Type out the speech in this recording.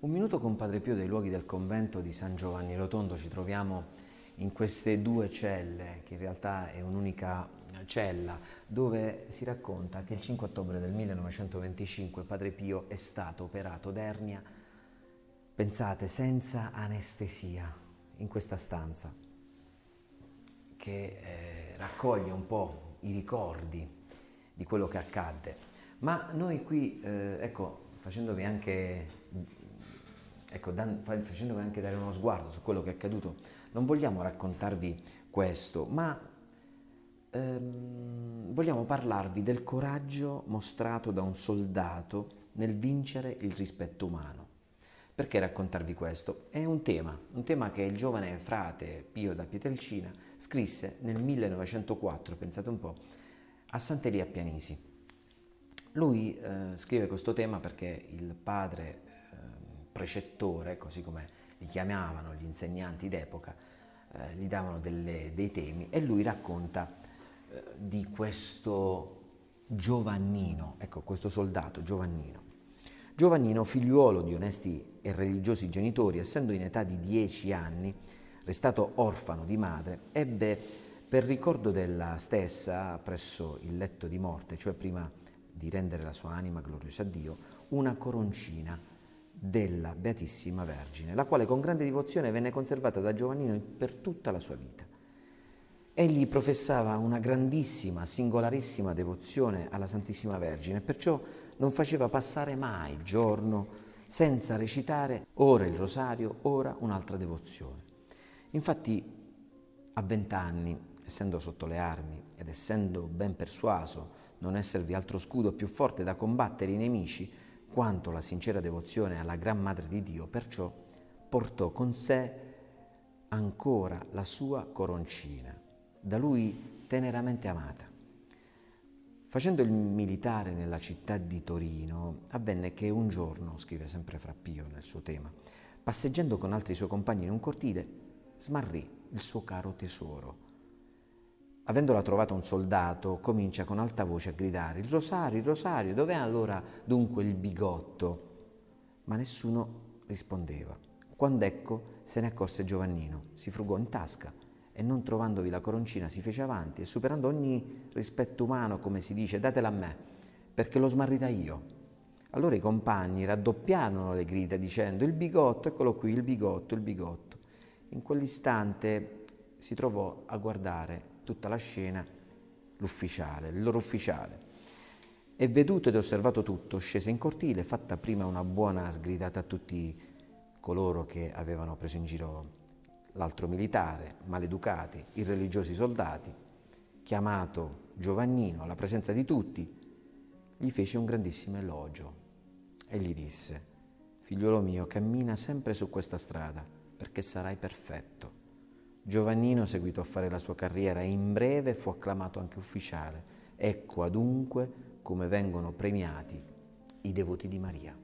Un minuto con Padre Pio dei luoghi del convento di San Giovanni Rotondo. Ci troviamo in queste due celle, che in realtà è un'unica cella, dove si racconta che il 5 ottobre del 1925 Padre Pio è stato operato d'ernia, pensate, senza anestesia, in questa stanza, che raccoglie un po' i ricordi di quello che accadde. Ma noi qui, facendovi anche dare uno sguardo su quello che è accaduto, non vogliamo raccontarvi questo, ma vogliamo parlarvi del coraggio mostrato da un soldato nel vincere il rispetto umano. Perché raccontarvi questo? È un tema che il giovane frate Pio da Pietrelcina scrisse nel 1904, pensate un po', a Sant'Elia a Pianisi. Lui scrive questo tema perché il padre precettore, così come li chiamavano gli insegnanti d'epoca, gli davano dei temi e lui racconta di questo Giovannino, ecco, questo soldato Giovannino. Giovannino, figliuolo di onesti e religiosi genitori, essendo in età di 10 anni, restato orfano di madre, ebbe per ricordo della stessa presso il letto di morte, cioè prima di rendere la sua anima gloriosa a Dio, una coroncina della Beatissima Vergine, la quale con grande devozione venne conservata da Giovannino per tutta la sua vita. Egli professava una grandissima, singolarissima devozione alla Santissima Vergine, perciò non faceva passare mai giorno senza recitare ora il rosario, ora un'altra devozione. Infatti, a 20 anni, essendo sotto le armi ed essendo ben persuaso non esservi altro scudo più forte da combattere i nemici quanto la sincera devozione alla Gran Madre di Dio, perciò portò con sé ancora la sua coroncina, da lui teneramente amata. Facendo il militare nella città di Torino, avvenne che un giorno, scrive sempre Fra Pio nel suo tema, passeggiando con altri suoi compagni in un cortile, smarrì il suo caro tesoro. Avendola trovata un soldato, comincia con alta voce a gridare: il rosario, dov'è allora dunque il bigotto? Ma nessuno rispondeva. Quando ecco se ne accorse Giovannino, si frugò in tasca e non trovandovi la coroncina si fece avanti e superando ogni rispetto umano, come si dice, datela a me, perché l'ho smarrita io. Allora i compagni raddoppiarono le grida dicendo: il bigotto, eccolo qui, il bigotto, il bigotto. In quell'istante si trovò a guardare tutta la scena l'ufficiale, il loro ufficiale. E veduto ed osservato tutto, scese in cortile, fatta prima una buona sgridata a tutti coloro che avevano preso in giro l'altro militare, maleducati, irreligiosi soldati, chiamato Giovannino alla presenza di tutti, gli fece un grandissimo elogio e gli disse: figliuolo mio, cammina sempre su questa strada, perché sarai perfetto. Giovannino seguitò a fare la sua carriera e in breve fu acclamato anche ufficiale. Ecco adunque come vengono premiati i devoti di Maria.